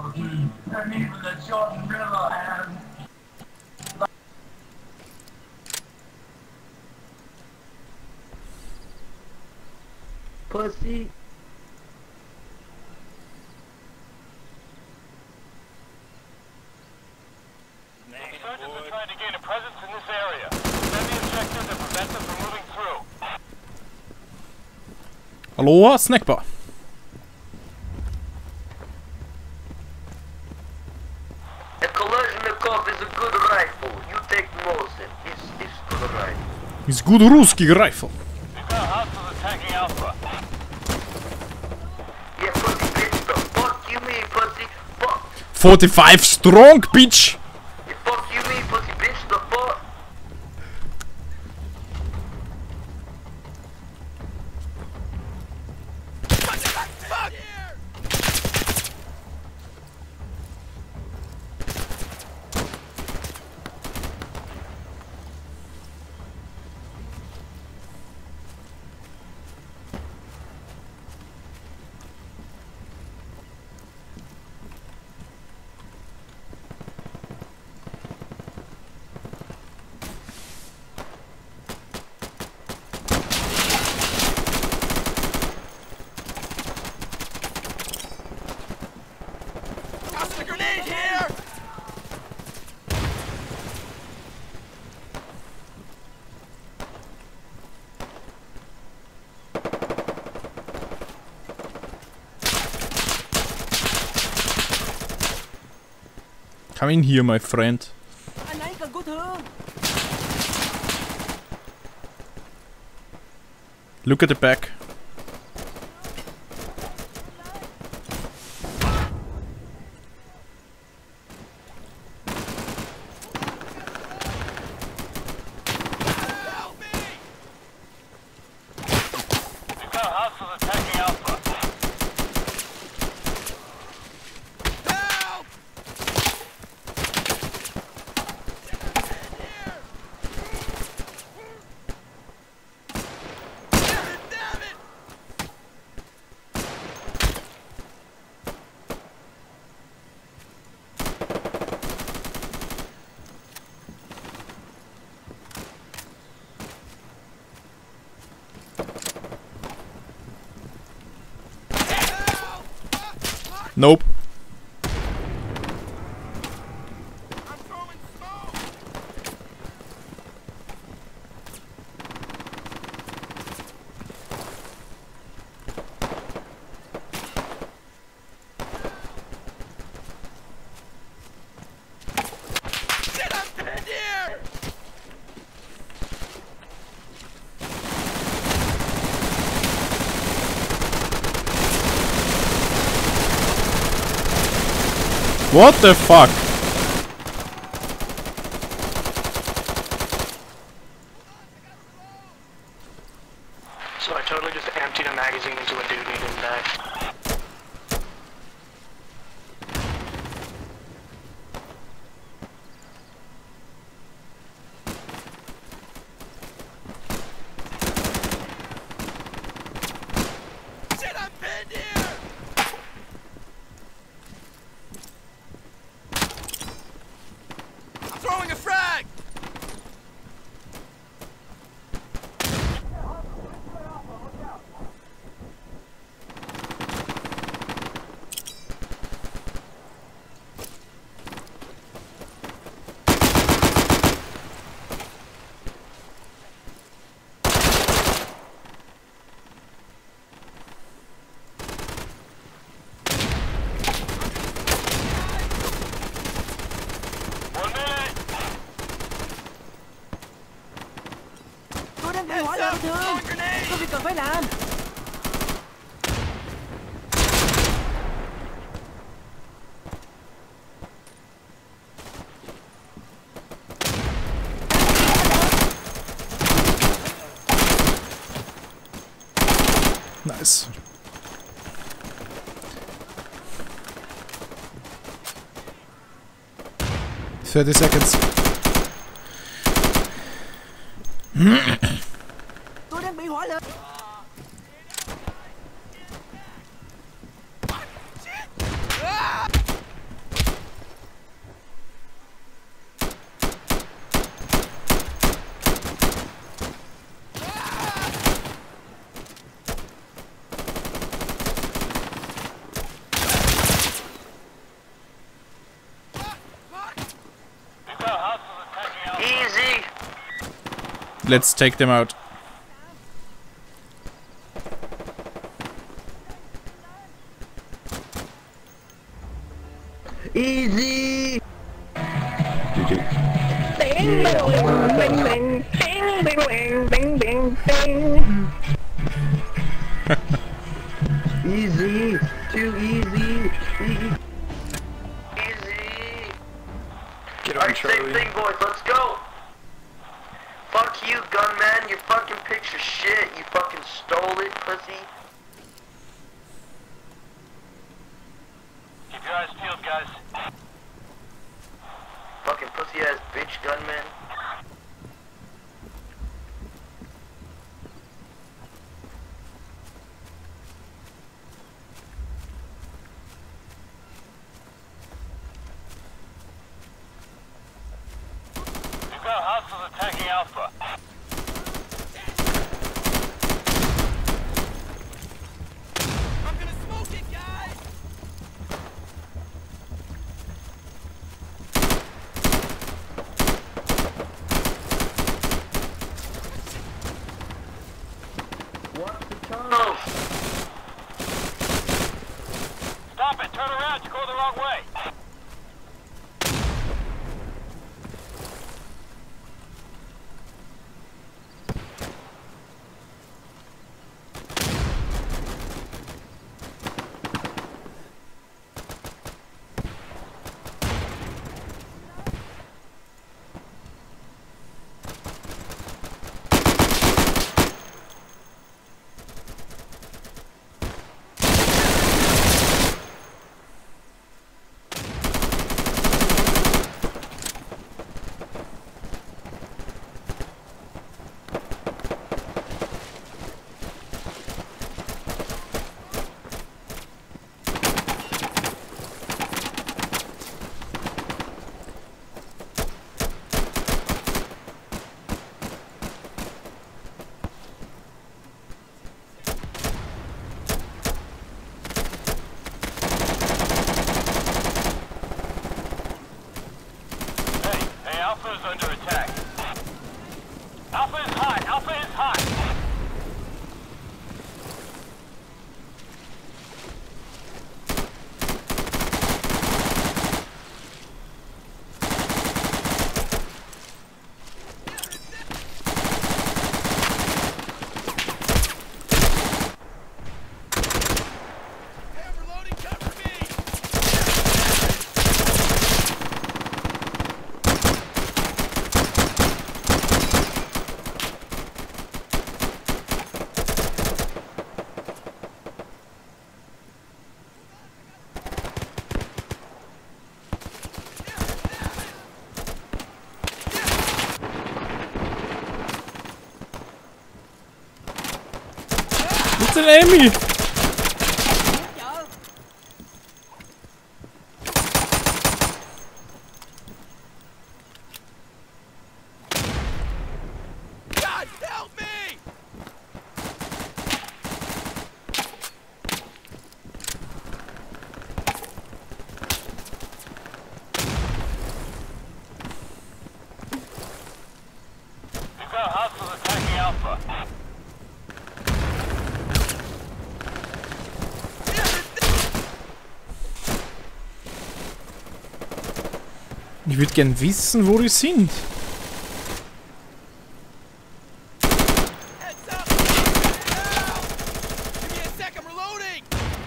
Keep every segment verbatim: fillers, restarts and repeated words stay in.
And even the Jordan River and pussy. Insurgents are trying to gain a presence in this area. Send the objectives and prevent them from moving through. Hallå, snackbar. A Kalashnikov is a good rifle. You take Mosin. It's, it's good rifle. It's good русский rifle. We've got hostiles attacking Alpha. Yeah, pussy bitch, the fuck you mean, pussy? Fuck. forty-five strong, bitch. The fuck you mean, pussy bitch, the fuck? Come in here, my friend. Look at the back. We've got hostiles attacking Alpha. Nope. What the fuck? So I totally just emptied a magazine into a dude needing a knife. Shit, I'm pinned here! Throwing a frag! One minute! Tôi đang bị hỏa lực thương. Có việc cần phải làm. Nice. Thirty seconds. Tôi đang bị hỏa lực. let's take them out. Easy! G G. Bing, bing, bing, bing, bing, bing, bing, bing, bing. Easy! Too easy! Easy! Easy! Get on Alright, same Charlie. thing, boys, let's go! Fuck you, gunman, you fucking picture shit, you fucking stole it, pussy. Keep your eyes peeled, guys. Fucking pussy ass bitch gunman. We've got hostiles attacking Alpha. I'm gonna smoke it, guys! What's the tunnel? Stop it! Turn around! You're going the wrong way! Hey, hey, Alpha is under attack. Alpha is hot! Alpha is hot! It's an enemy! God, help me! We've got hostiles attacking Alpha. Ich würde gern wissen, wo die sind. Heads up! Help! Give me a sec, I'm reloading!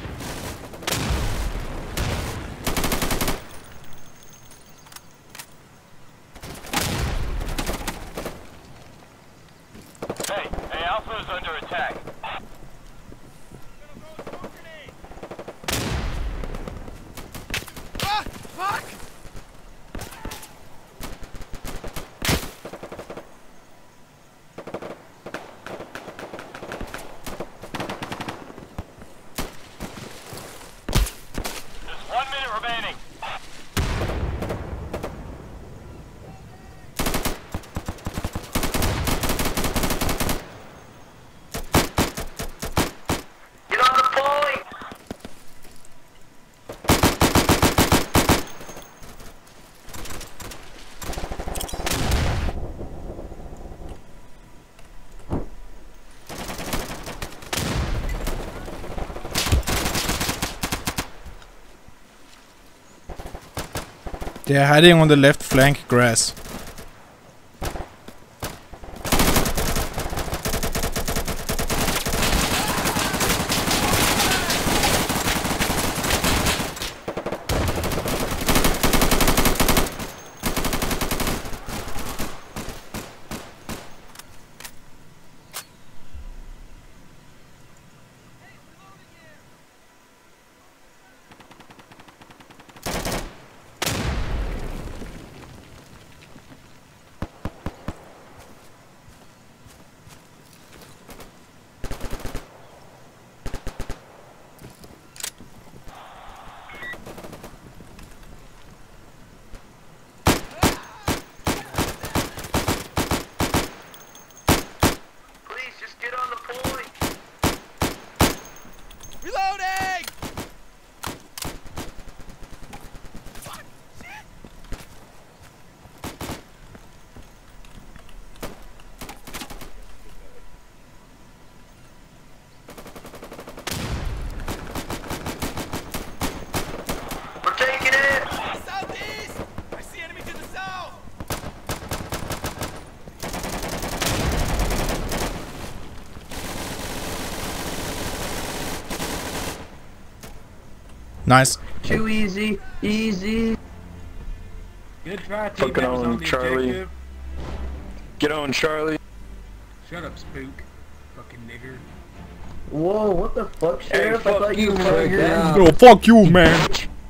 Hey, hey, Alpha is under attack. Ah! Fuck! There's one minute remaining. They're hiding on the left flank grass. Nice. Too easy, easy. Good try, T. Fucking on, Charlie. Objective. Get on, Charlie. Shut up, spook. Fucking nigger. Whoa, what the fuck, Sheriff? fuck I thought you you, were fuck down. Oh, fuck you, man.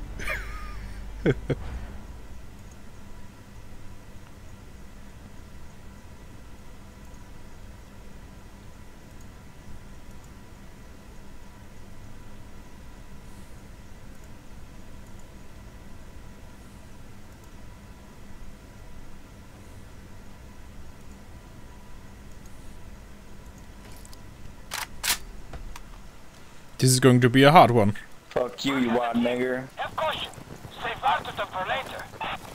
This is going to be a hard one. Fuck you, you wild nigger. Have caution. Save Artutum for later.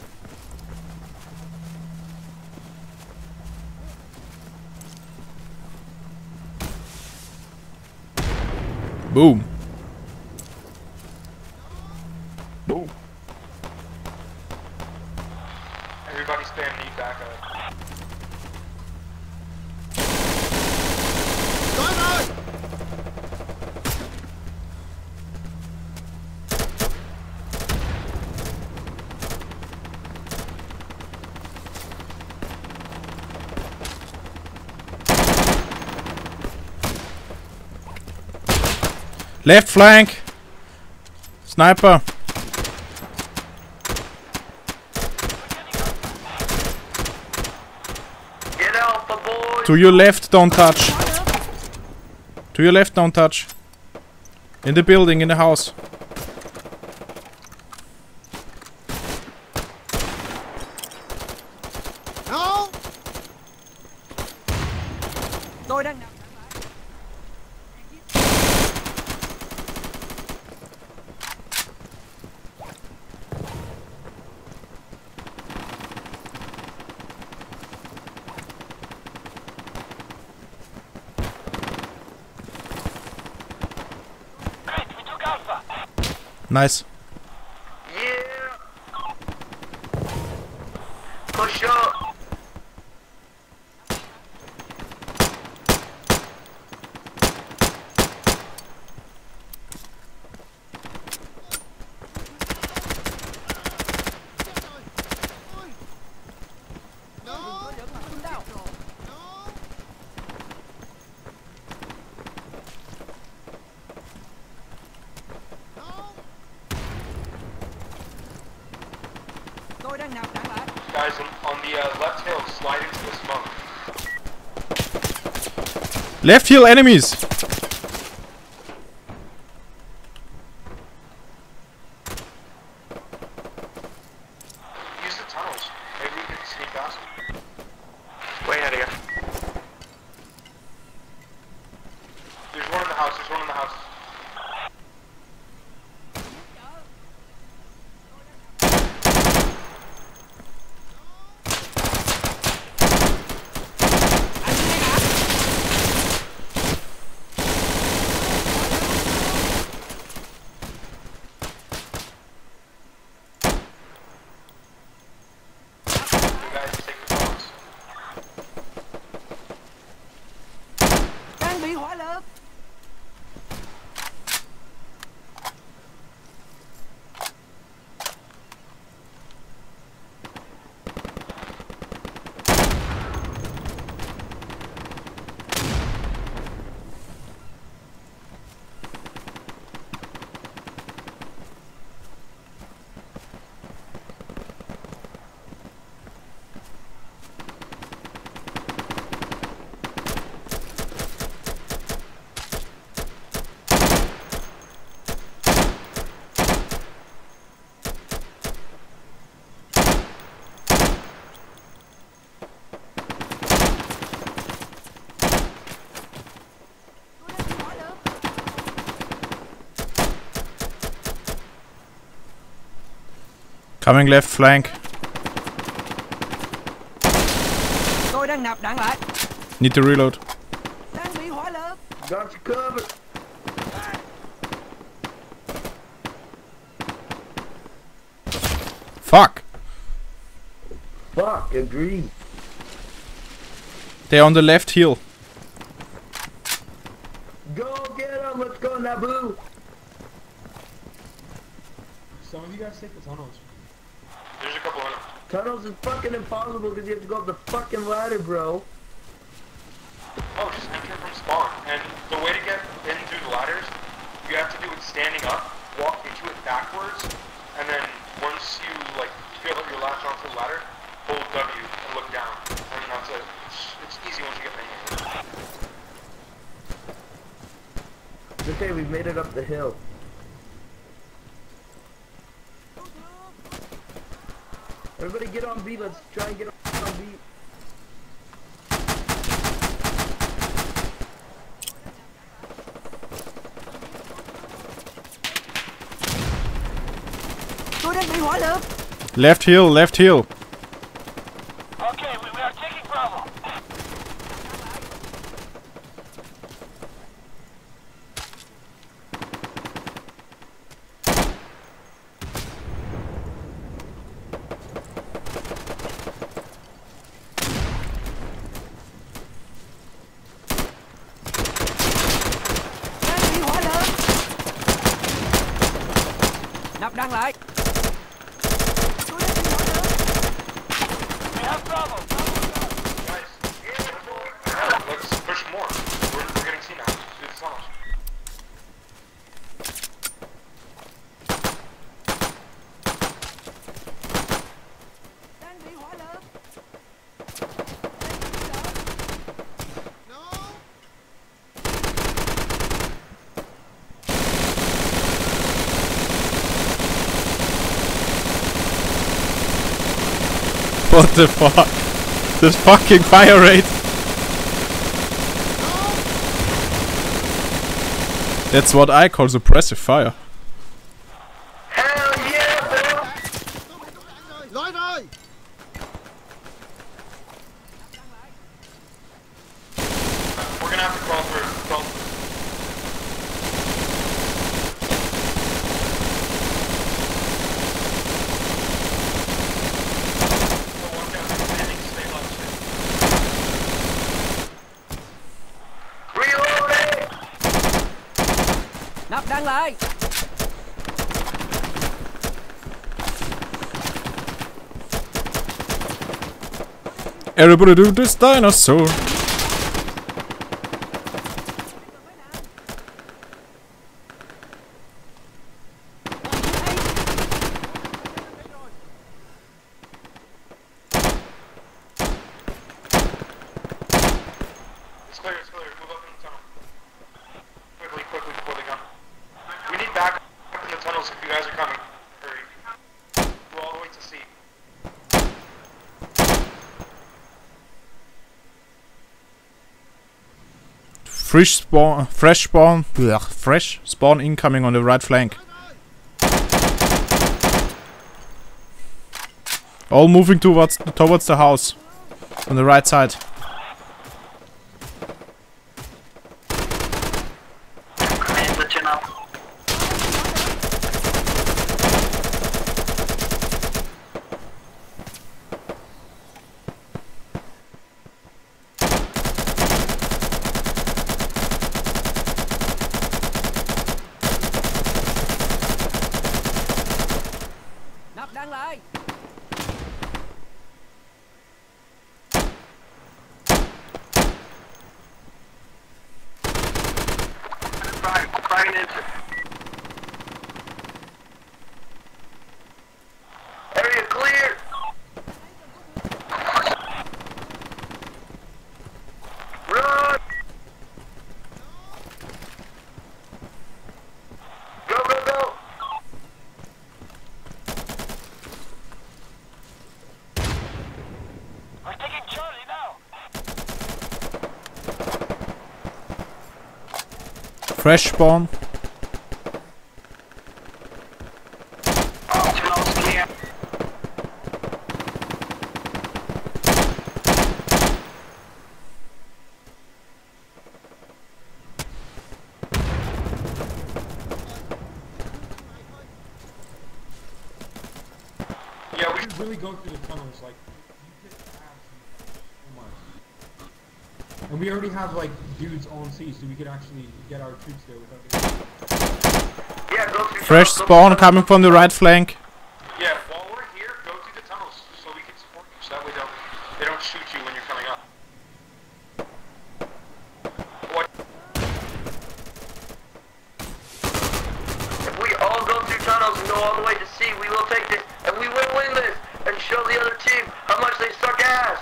Boom. Boom. Everybody stand knee back up. Left flank. Sniper. Get Alpha, boys! To your left, don't touch. To your left, don't touch. In the building, in the house. Tôi đang nằm. Great, we took Alpha. Nice. Yeah! Push up! Tôi đang nằm trả lại. Guys, on, on the uh, left hill, slide into the smoke. Left hill enemies. Use the tunnels. Maybe we can sneak past them. Way ahead of you. There's one in the house, there's one in the house. bị hỏa lực. Coming left flank. Tôi đang nạp đạn lại. Need to reload. Đang bị hỏa lực. Got you covered. Fuck! Fuck, agree. They're on the left hill. Go get him, let's go Naboo. Some of you guys take the tunnels. There's a couple in them. Tunnels is fucking impossible because you have to go up the fucking ladder, bro. Oh, just enter from spawn. And the way to get in through the ladders, you have to do it standing up, walk into it backwards, and then once you like feel that you're latched onto the ladder, hold W and look down. And that's it. It's, it's easy once you get in. It's okay, we've made it up the hill. Everybody get on B, let's try and get on B. Tôi đang bị hỏa lực. Left hill, left hill. Okay, we, we are taking Bravo. Đang bị hỏa lực. Nạp đạn lại. Tôi đang bị hỏa lực. We have Bravo. Guys, let's push more. We're, we're getting seen now. Do the tunnels. Đang bị hỏa lực. What the fuck? This fucking fire rate! That's what I call suppressive fire. Hell yeah, bro! Nói rồi. We're gonna have to crawl through. Crawl through. The one down there standing, stay left, stay. Reloading! Nạp đạn lại. Everybody do this dinosaur! It's clear, it's clear. Move up in the tunnel. Quickly, quickly before they come. We need back up in the tunnels if you guys are coming. Hurry. Go all the way to C. Fresh spawn, fresh spawn, blech, fresh spawn incoming on the right flank. All moving towards towards the house on the right side. Frag, frag and enter. Area clear. Run. Go, go, go. We're taking Charlie now. Fresh spawn. Tunnels clear. Yeah, we We should really go through the tunnels, like, you could have so much. And we already have, like, dudes on sea, so we could actually get our troops there without getting... Yeah, go through Fresh tunnels, go spawn through coming from the right flank. yeah, while we're here, go through the tunnels so we can support you. So that way don't they don't shoot you when you're coming up. What? If we all go through tunnels and go all the way to sea, we will take this, and we will win this, and show the other team how much they suck ass.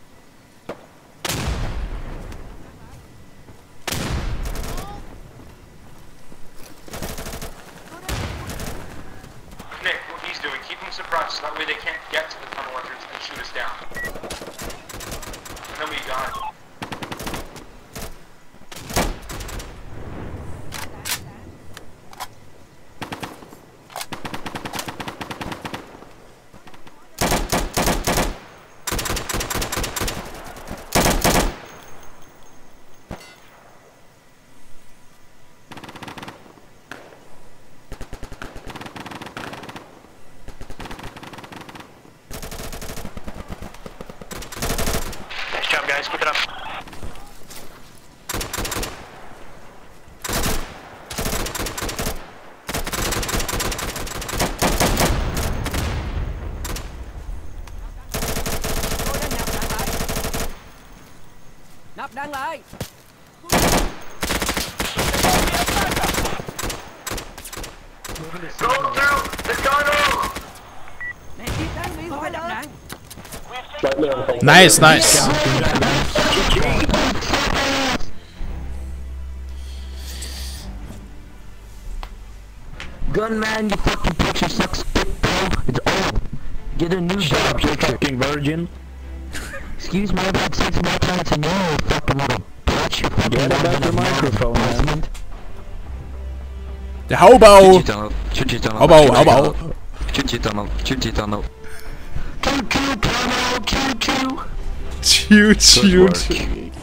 Nick, what he's doing, keep them suppressed so that way they can't get to the tunnel entrance and shoot us down. And then we got it. Nice job, guys. Keep it up. Nắp đăng lại. Go through the tunnel. Nè, tiếp đang đi phải đập đạn. Nice, nice. Gunman, you fucking picture sucks dick, bro. It's old. Get a new job, you fucking virgin. Excuse me, I've had sex more times than you, fucking little bitch. You fucking Get a better microphone, man. The hobo. Hobo, Hobo, hobo. Choo-choo tunnel, choo-choo tunnel. Choo-choo tunnel, choo-choo. Choo choo. Good work.